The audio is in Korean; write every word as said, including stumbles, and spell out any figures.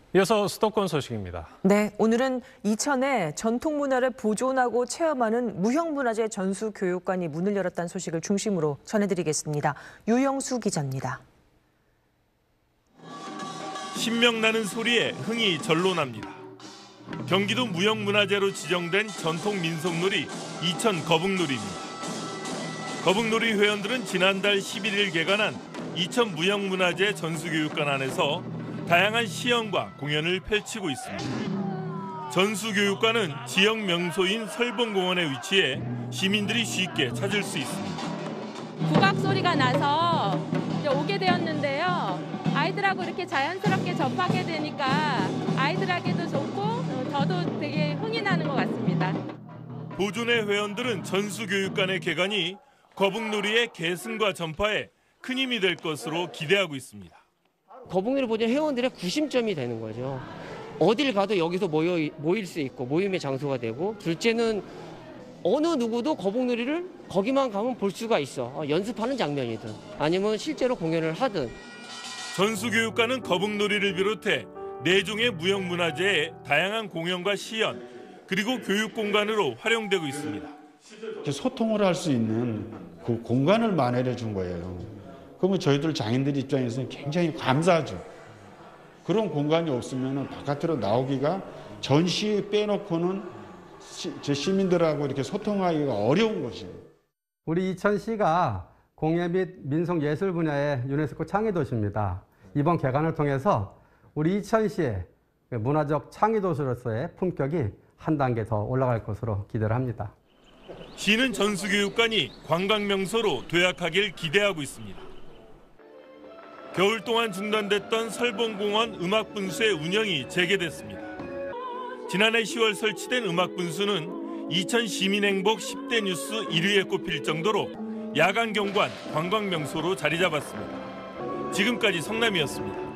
이어서 수도권 소식입니다. 네, 오늘은 이천에 전통문화를 보존하고 체험하는 무형문화재 전수교육관이 문을 열었다는 소식을 중심으로 전해드리겠습니다. 유영수 기자입니다. 신명나는 소리에 흥이 절로 납니다. 경기도 무형문화재로 지정된 전통 민속놀이 이천 거북놀이입니다. 거북놀이 회원들은 지난달 십일 일 개관한 이천 무형문화재 전수교육관 안에서 다양한 시연과 공연을 펼치고 있습니다. 전수교육관은 지역 명소인 설봉공원에 위치해 시민들이 쉽게 찾을 수 있습니다. 국악 소리가 나서 이제 오게 되었는데요. 아이들하고 이렇게 자연스럽게 접하게 되니까 아이들에게도 좋고 저도 되게 흥이 나는 것 같습니다. 보존회 회원들은 전수교육관의 개관이 거북놀이의 계승과 전파에 큰 힘이 될 것으로 기대하고 있습니다. 거북놀이 보존 회원들의 구심점이 되는 거죠. 어딜 가도 여기서 모여, 모일 수 있고 모임의 장소가 되고, 둘째는 어느 누구도 거북놀이를 거기만 가면 볼 수가 있어. 연습하는 장면이든 아니면 실제로 공연을 하든. 전수교육관은 거북놀이를 비롯해 네 종의 무형문화재의 다양한 공연과 시연, 그리고 교육 공간으로 활용되고 있습니다. 소통을 할 수 있는 그 공간을 마련해 준 거예요. 그러면 저희들 장인들 입장에서는 굉장히 감사하죠. 그런 공간이 없으면 바깥으로 나오기가, 전시 빼놓고는 시, 제 시민들하고 이렇게 소통하기가 어려운 것이에요. 우리 이천시가 공예 및 민속예술 분야의 유네스코 창의도시입니다. 이번 개관을 통해서 우리 이천시의 문화적 창의도시로서의 품격이 한 단계 더 올라갈 것으로 기대를 합니다. 시는 전수교육관이 관광명소로 도약하길 기대하고 있습니다. 겨울 동안 중단됐던 설봉공원 음악분수의 운영이 재개됐습니다. 지난해 시월 설치된 음악분수는 이천 시민행복 십 대 뉴스 일 위에 꼽힐 정도로 야간 경관 관광명소로 자리 잡았습니다. 지금까지 성남이었습니다.